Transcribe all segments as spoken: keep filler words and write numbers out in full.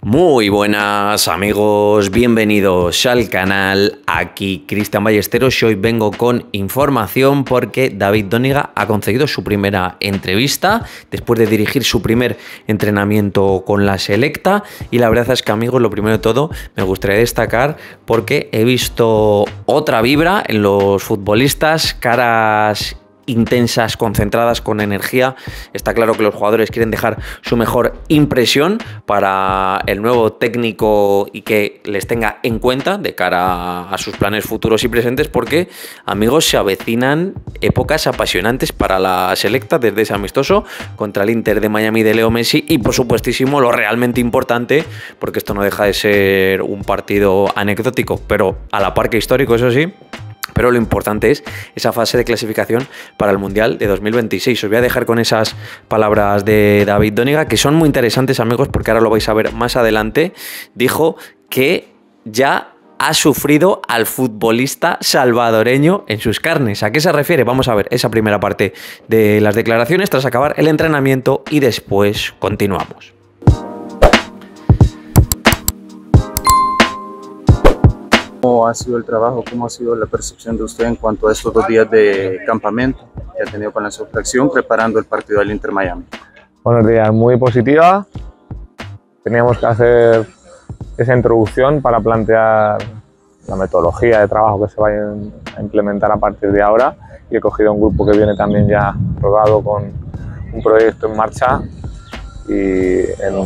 Muy buenas amigos, bienvenidos al canal, aquí Cristian Ballesteros y hoy vengo con información porque David Doniga ha conseguido su primera entrevista después de dirigir su primer entrenamiento con la selecta y la verdad es que amigos, lo primero de todo me gustaría destacar porque he visto otra vibra en los futbolistas, caras intensas, concentradas, con energía. Está claro que los jugadores quieren dejar su mejor impresión para el nuevo técnico y que les tenga en cuenta de cara a sus planes futuros y presentes porque, amigos, se avecinan épocas apasionantes para la selecta desde ese amistoso contra el Inter de Miami de Leo Messi y, por supuestísimo, lo realmente importante, porque esto no deja de ser un partido anecdótico, pero a la par que histórico, eso sí. Pero lo importante es esa fase de clasificación para el Mundial de dos mil veintiséis. Os voy a dejar con esas palabras de David Doniga, que son muy interesantes, amigos, porque ahora lo vais a ver más adelante. Dijo que ya ha sufrido al futbolista salvadoreño en sus carnes. ¿A qué se refiere? Vamos a ver esa primera parte de las declaraciones tras acabar el entrenamiento y después continuamos. ¿Cómo ha sido el trabajo? ¿Cómo ha sido la percepción de usted en cuanto a estos dos días de campamento que ha tenido con la selección preparando el partido del Inter Miami? Buenos días, muy positiva. Teníamos que hacer esa introducción para plantear la metodología de trabajo que se va a implementar a partir de ahora y he cogido un grupo que viene también ya rodado con un proyecto en marcha y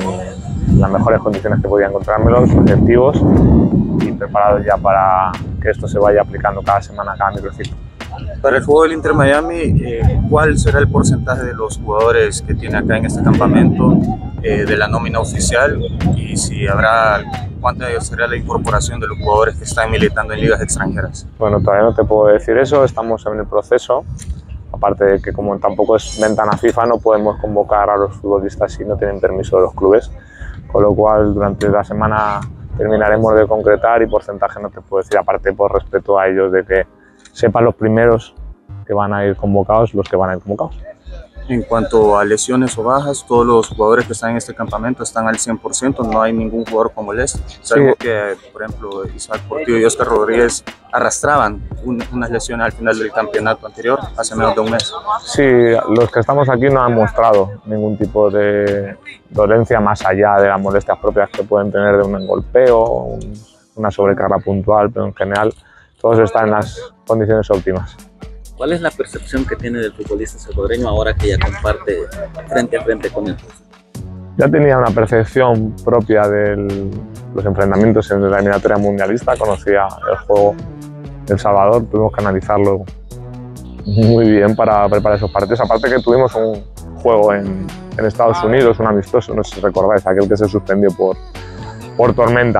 en las mejores condiciones que podía encontrármelos, objetivos y preparados ya para que esto se vaya aplicando cada semana, cada microciclo. Para el juego del Inter Miami, eh, ¿cuál será el porcentaje de los jugadores que tiene acá en este campamento eh, de la nómina oficial? Y si habrá, ¿cuánta será la incorporación de los jugadores que están militando en ligas extranjeras? Bueno, todavía no te puedo decir eso, estamos en el proceso. Aparte de que como tampoco es ventana FIFA, no podemos convocar a los futbolistas si no tienen permiso de los clubes. Con lo cual, durante la semana terminaremos de concretar y porcentaje no te puedo decir, aparte por respeto a ellos de que sepan los primeros que van a ir convocados, los que van a ir convocados. En cuanto a lesiones o bajas, todos los jugadores que están en este campamento están al cien por ciento, no hay ningún jugador con molestia. Sabemos sí. que, por ejemplo, Isaac Portillo y Oscar Rodríguez arrastraban un, unas lesiones al final del campeonato anterior, hace menos de un mes. Sí, los que estamos aquí no han mostrado ningún tipo de dolencia más allá de las molestias propias que pueden tener de un engolpeo, un, una sobrecarga puntual, pero en general todos están en las condiciones óptimas. ¿Cuál es la percepción que tiene del futbolista salvadoreño ahora que ya comparte frente a frente con él? Ya tenía una percepción propia de los enfrentamientos en la eliminatoria mundialista, conocía el juego del Salvador, tuvimos que analizarlo muy bien para preparar esos partidos. Aparte que tuvimos un juego en, en Estados Unidos, un amistoso, no sé si recordáis, aquel que se suspendió por, por tormenta.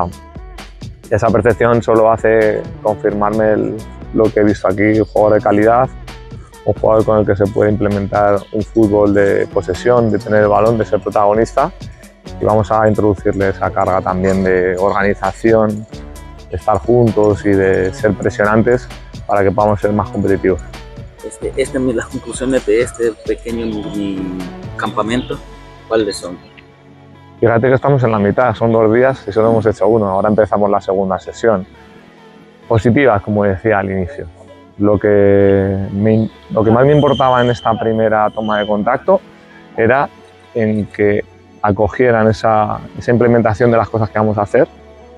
Y esa percepción solo hace confirmarme el, lo que he visto aquí, un jugador de calidad, un jugador con el que se puede implementar un fútbol de posesión, de tener el balón, de ser protagonista y vamos a introducirle esa carga también de organización, de estar juntos y de ser presionantes para que podamos ser más competitivos. Este, este, las conclusiones de este pequeño mini campamento, ¿cuáles son? Fíjate que estamos en la mitad, son dos días y solo hemos hecho uno, ahora empezamos la segunda sesión. Positivas, como decía al inicio. Lo que, me, lo que más me importaba en esta primera toma de contacto era en que acogieran esa, esa implementación de las cosas que vamos a hacer,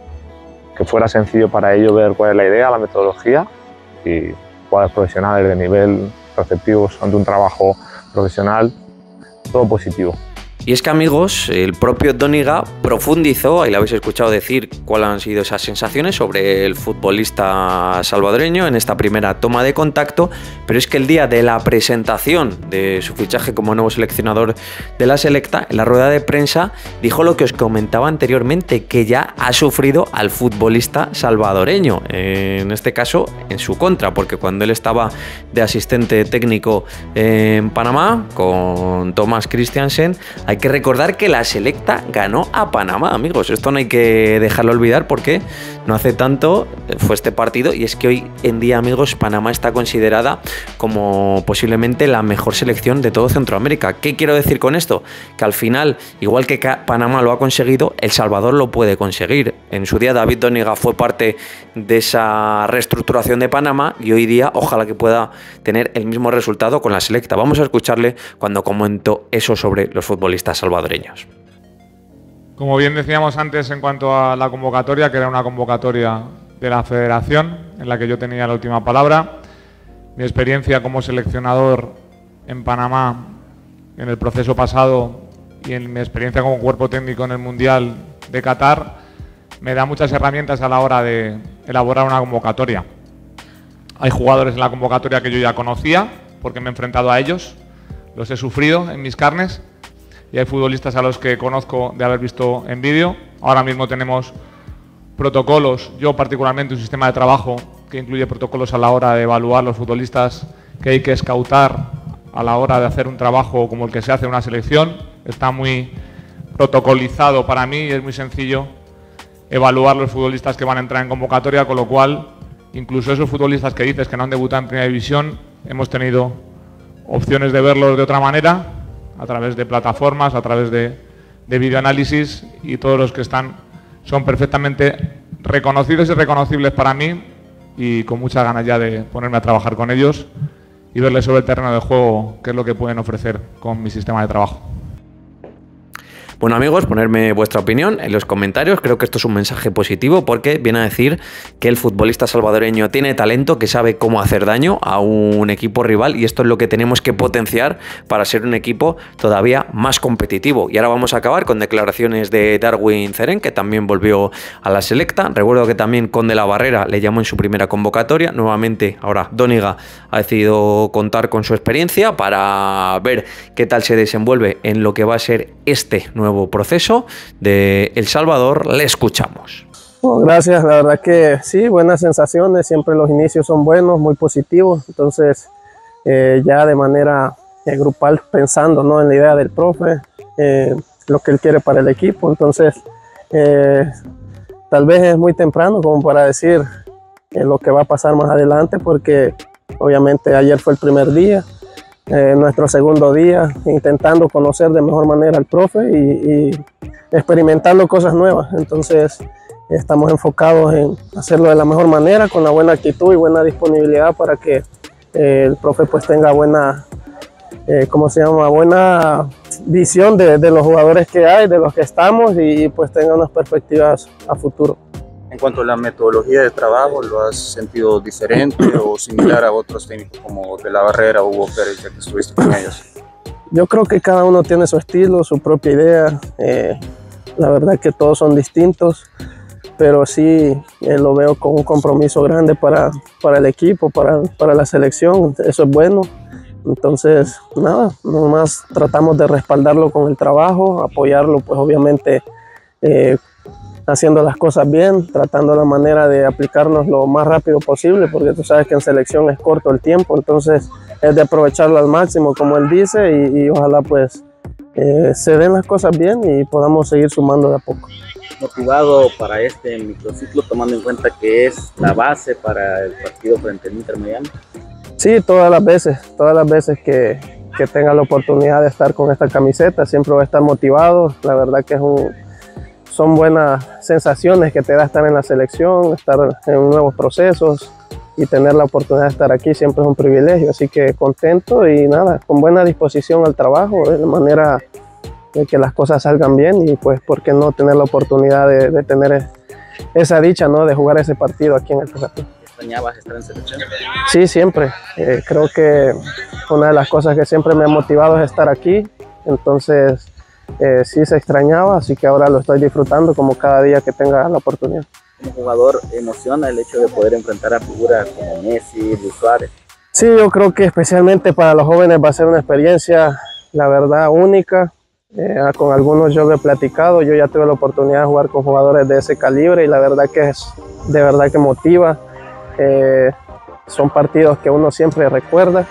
que fuera sencillo para ellos ver cuál es la idea, la metodología y jugadores profesionales de nivel receptivos ante un trabajo profesional, todo positivo. Y es que, amigos, el propio Doniga profundizó, y lo habéis escuchado decir, cuáles han sido esas sensaciones sobre el futbolista salvadoreño en esta primera toma de contacto, pero es que el día de la presentación de su fichaje como nuevo seleccionador de la selecta, en la rueda de prensa, dijo lo que os comentaba anteriormente, que ya ha sufrido al futbolista salvadoreño, en este caso en su contra, porque cuando él estaba de asistente técnico en Panamá, con Thomas Christiansen, hay Hay que recordar que la selecta ganó a Panamá, amigos. Esto no hay que dejarlo olvidar porque no hace tanto fue este partido y es que hoy en día, amigos, Panamá está considerada como posiblemente la mejor selección de todo Centroamérica. ¿Qué quiero decir con esto? Que al final, igual que Panamá lo ha conseguido, El Salvador lo puede conseguir. En su día David Doniga fue parte de esa reestructuración de Panamá y hoy día ojalá que pueda tener el mismo resultado con la selecta. Vamos a escucharle cuando comentó eso sobre los futbolistas salvadoreños. Como bien decíamos antes en cuanto a la convocatoria, que era una convocatoria de la federación en la que yo tenía la última palabra, mi experiencia como seleccionador en Panamá en el proceso pasado y en mi experiencia como cuerpo técnico en el Mundial de Qatar me da muchas herramientas a la hora de elaborar una convocatoria. Hay jugadores en la convocatoria que yo ya conocía porque me he enfrentado a ellos, los he sufrido en mis carnes, y hay futbolistas a los que conozco de haber visto en vídeo. Ahora mismo tenemos protocolos, yo particularmente un sistema de trabajo que incluye protocolos a la hora de evaluar los futbolistas que hay que escautar a la hora de hacer un trabajo como el que se hace en una selección. Está muy protocolizado para mí y es muy sencillo evaluar los futbolistas que van a entrar en convocatoria, con lo cual incluso esos futbolistas que dices que no han debutado en Primera División, hemos tenido opciones de verlos de otra manera, a través de plataformas, a través de, de videoanálisis, y todos los que están son perfectamente reconocidos y reconocibles para mí, y con muchas ganas ya de ponerme a trabajar con ellos y verles sobre el terreno de juego qué es lo que pueden ofrecer con mi sistema de trabajo. Bueno, amigos, ponerme vuestra opinión en los comentarios. Creo que esto es un mensaje positivo porque viene a decir que el futbolista salvadoreño tiene talento, que sabe cómo hacer daño a un equipo rival, y esto es lo que tenemos que potenciar para ser un equipo todavía más competitivo. Y ahora vamos a acabar con declaraciones de Darwin Zeren, que también volvió a la selecta. Recuerdo que también Conde la Barrera le llamó en su primera convocatoria. Nuevamente, ahora Doniga ha decidido contar con su experiencia para ver qué tal se desenvuelve en lo que va a ser este nuevo nuevo proceso de El Salvador. Le escuchamos. Bueno, gracias, la verdad que sí, buenas sensaciones, siempre los inicios son buenos, muy positivos, entonces eh, ya de manera eh, grupal pensando, ¿no?, en la idea del profe, eh, lo que él quiere para el equipo, entonces eh, tal vez es muy temprano como para decir eh, lo que va a pasar más adelante, porque obviamente ayer fue el primer día, Eh, nuestro segundo día, intentando conocer de mejor manera al profe y, y experimentando cosas nuevas. Entonces estamos enfocados en hacerlo de la mejor manera, con la buena actitud y buena disponibilidad para que eh, el profe pues tenga buena, eh, ¿cómo se llama? buena visión de, de los jugadores que hay, de los que estamos, y, y pues tenga unas perspectivas a futuro. En cuanto a la metodología de trabajo, ¿lo has sentido diferente o similar a otros técnicos como De la Barrera o Hugo Pérez, ya que estuviste con ellos? Yo creo que cada uno tiene su estilo, su propia idea. Eh, la verdad que todos son distintos, pero sí eh, lo veo con un compromiso grande para, para el equipo, para, para la selección. Eso es bueno. Entonces, nada, nomás tratamos de respaldarlo con el trabajo, apoyarlo, pues obviamente eh, haciendo las cosas bien, tratando la manera de aplicarnos lo más rápido posible, porque tú sabes que en selección es corto el tiempo, entonces es de aprovecharlo al máximo, como él dice, y, y ojalá pues eh, se den las cosas bien y podamos seguir sumando de a poco. Motivado para este microciclo, tomando en cuenta que es la base para el partido frente al Inter Miami. Sí, todas las veces, todas las veces que, que tenga la oportunidad de estar con esta camiseta, siempre voy a estar motivado. La verdad que es un, son buenas sensaciones que te da estar en la selección, estar en nuevos procesos, y tener la oportunidad de estar aquí siempre es un privilegio, así que contento y nada, con buena disposición al trabajo, de manera de que las cosas salgan bien, y pues por qué no tener la oportunidad de, de tener esa dicha, ¿no?, de jugar ese partido aquí en el Tecatú. ¿Extrañabas estar en selección? Sí, siempre. Eh, creo que una de las cosas que siempre me ha motivado es estar aquí, entonces eh, sí se extrañaba, así que ahora lo estoy disfrutando como cada día que tenga la oportunidad. Como jugador, ¿emociona el hecho de poder enfrentar a figuras como Messi, Luis Suárez? Sí, yo creo que especialmente para los jóvenes va a ser una experiencia, la verdad, única. Eh, con algunos yo he platicado, yo ya tuve la oportunidad de jugar con jugadores de ese calibre, y la verdad que es de verdad que motiva. Eh, son partidos que uno siempre recuerda,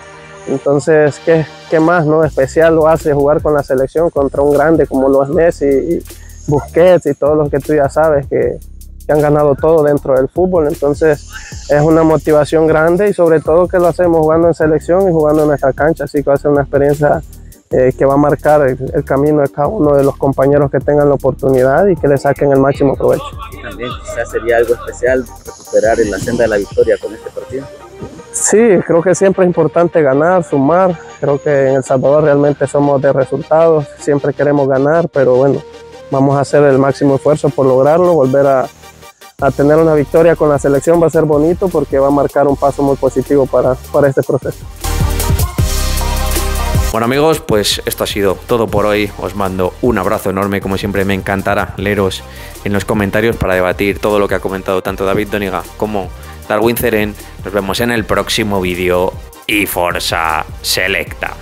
Entonces, ¿qué, qué más, no? Especial lo hace jugar con la selección contra un grande como lo es Messi y Busquets y todos los que tú ya sabes que, que han ganado todo dentro del fútbol. Entonces, es una motivación grande y sobre todo que lo hacemos jugando en selección y jugando en nuestra cancha. Así que va a ser una experiencia eh, que va a marcar el, el camino de cada uno de los compañeros que tengan la oportunidad y que le saquen el máximo provecho. También quizás sería algo especial recuperar en la senda de la victoria con este partido. Sí, creo que siempre es importante ganar, sumar. Creo que en El Salvador realmente somos de resultados, siempre queremos ganar, pero bueno, vamos a hacer el máximo esfuerzo por lograrlo. Volver a, a tener una victoria con la selección va a ser bonito porque va a marcar un paso muy positivo para, para este proceso. Bueno amigos, pues esto ha sido todo por hoy. Os mando un abrazo enorme. Como siempre me encantará leeros en los comentarios para debatir todo lo que ha comentado tanto David Doniga como Darwin Cerén. Nos vemos en el próximo vídeo y Forza Selecta.